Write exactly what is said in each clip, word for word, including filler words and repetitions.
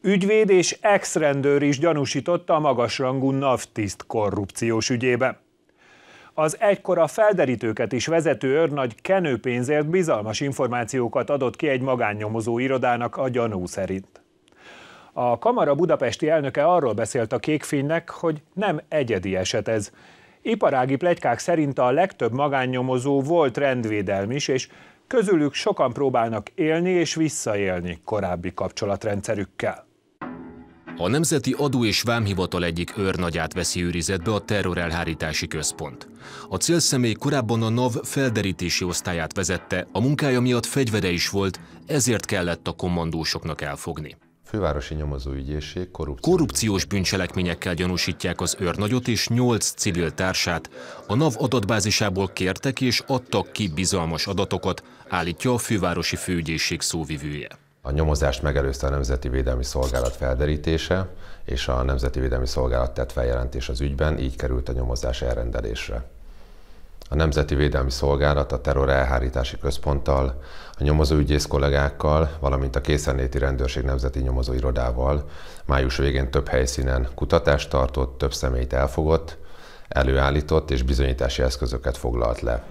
Ügyvéd és ex-rendőr is gyanúsította a magasrangú NAV-tiszt korrupciós ügyébe. Az egykor a felderítőket is vezető őrnagy kenőpénzért bizalmas információkat adott ki egy magánnyomozó irodának a gyanú szerint. A Kamara budapesti elnöke arról beszélt a Kékfénynek, hogy nem egyedi eset ez. Iparági pletykák szerint a legtöbb magánnyomozó volt rendvédelmis, és közülük sokan próbálnak élni és visszaélni korábbi kapcsolatrendszerükkel. A Nemzeti Adó- és Vámhivatal egyik őrnagyát veszi őrizetbe a terrorelhárítási központ. A célszemély korábban a NAV felderítési osztályát vezette, a munkája miatt fegyvere is volt, ezért kellett a kommandósoknak elfogni. Fővárosi Nyomozóügyészség korrupciós... korrupciós bűncselekményekkel gyanúsítják az őrnagyot és nyolc civil társát. A NAV adatbázisából kértek és adtak ki bizalmas adatokat, állítja a fővárosi főügyészség szóvivője. A nyomozást megelőzte a Nemzeti Védelmi Szolgálat felderítése, és a Nemzeti Védelmi Szolgálat tett feljelentés az ügyben, így került a nyomozás elrendelésre. A Nemzeti Védelmi Szolgálat a terrorelhárítási központtal, a nyomozóügyész kollégákkal, valamint a Készenléti Rendőrség Nemzeti Nyomozóirodával május végén több helyszínen kutatást tartott, több személyt elfogott, előállított és bizonyítási eszközöket foglalt le.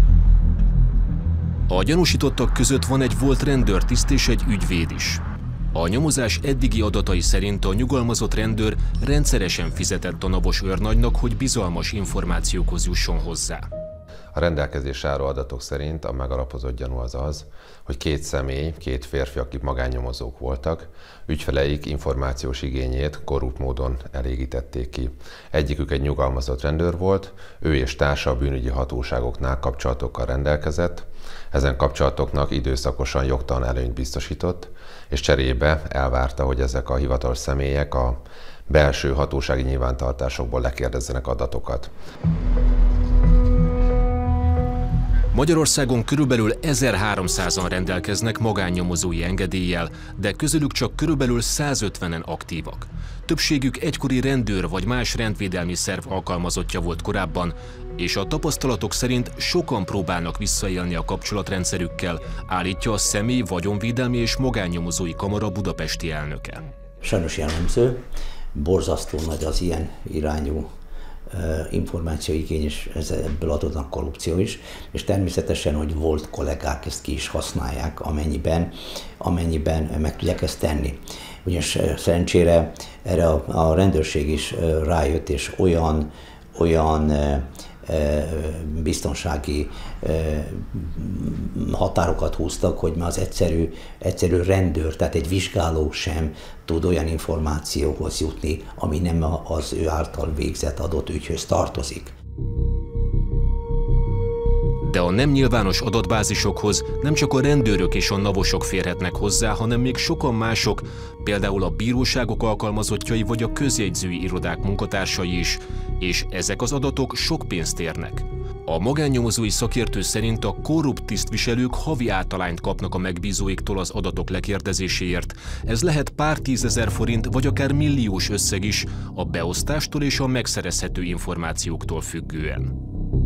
A gyanúsítottak között van egy volt rendőrtiszt és egy ügyvéd is. A nyomozás eddigi adatai szerint a nyugalmazott rendőr rendszeresen fizetett a navos őrnagynak, hogy bizalmas információkhoz jusson hozzá. A rendelkezés álló adatok szerint a megalapozott gyanú az az, hogy két személy, két férfi, akik magánnyomozók voltak, ügyfeleik információs igényét korrupt módon elégítették ki. Egyikük egy nyugalmazott rendőr volt, ő és társa a bűnügyi hatóságoknál kapcsolatokkal rendelkezett, ezen kapcsolatoknak időszakosan jogtalan előnyt biztosított, és cserébe elvárta, hogy ezek a hivatalos személyek a belső hatósági nyilvántartásokból lekérdezzenek adatokat. Magyarországon körülbelül ezerháromszázan rendelkeznek magánnyomozói engedéllyel, de közülük csak körülbelül százötvenen aktívak. Többségük egykori rendőr vagy más rendvédelmi szerv alkalmazottja volt korábban, és a tapasztalatok szerint sokan próbálnak visszaélni a kapcsolatrendszerükkel, állítja a Személy-, Vagyonvédelmi és Magánnyomozói Kamara budapesti elnöke. Sajnos jellemző, borzasztó nagy az ilyen irányú információigény, és ebből adódnak korrupció is, és természetesen, hogy volt kollégák ezt ki is használják, amennyiben, amennyiben meg tudják ezt tenni. Ugyanis szerencsére erre a, a rendőrség is rájött, és olyan, olyan biztonsági határokat húztak, hogy már az egyszerű, egyszerű rendőr, tehát egy vizsgáló sem tud olyan információhoz jutni, ami nem az ő által végzett adott ügyhöz tartozik. De a nem nyilvános adatbázisokhoz nem csak a rendőrök és a navosok férhetnek hozzá, hanem még sokan mások, például a bíróságok alkalmazottjai vagy a közjegyzői irodák munkatársai is, és ezek az adatok sok pénzt érnek. A magánnyomozói szakértő szerint a korrupt tisztviselők havi általányt kapnak a megbízóiktól az adatok lekérdezéséért. Ez lehet pár tízezer forint, vagy akár milliós összeg is, a beosztástól és a megszerezhető információktól függően.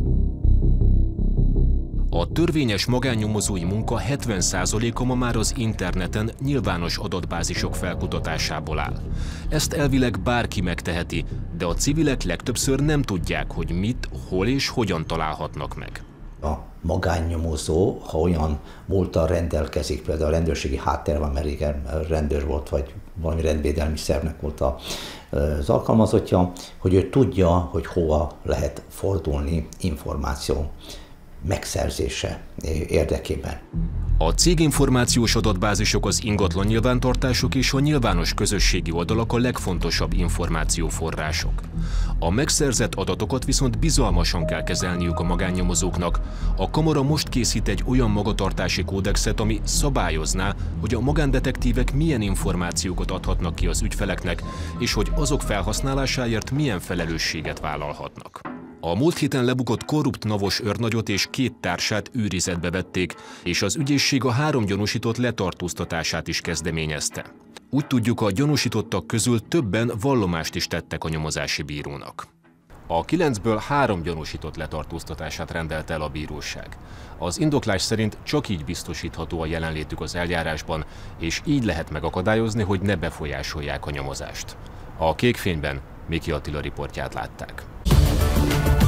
A törvényes magánnyomozói munka hetven százaléka ma már az interneten nyilvános adatbázisok felkutatásából áll. Ezt elvileg bárki megteheti, de a civilek legtöbbször nem tudják, hogy mit, hol és hogyan találhatnak meg. A magánnyomozó, ha olyan múlttal rendelkezik, például a rendőrségi háttér van, mert igen, rendőr volt, vagy valami rendvédelmi szervnek volt az alkalmazottja, hogy ő tudja, hogy hova lehet fordulni információ megszerzése érdekében. A céginformációs adatbázisok, az ingatlan nyilvántartások és a nyilvános közösségi oldalak a legfontosabb információforrások. A megszerzett adatokat viszont bizalmasan kell kezelniük a magánnyomozóknak. A Kamara most készít egy olyan magatartási kódexet, ami szabályozná, hogy a magándetektívek milyen információkat adhatnak ki az ügyfeleknek, és hogy azok felhasználásáért milyen felelősséget vállalhatnak. A múlt héten lebukott korrupt navos őrnagyot és két társát őrizetbe vették, és az ügyészség a három gyanúsított letartóztatását is kezdeményezte. Úgy tudjuk, a gyanúsítottak közül többen vallomást is tettek a nyomozási bírónak. A kilencből három gyanúsított letartóztatását rendelte el a bíróság. Az indoklás szerint csak így biztosítható a jelenlétük az eljárásban, és így lehet megakadályozni, hogy ne befolyásolják a nyomozást. A Kékfényben Miki Attila riportját látták.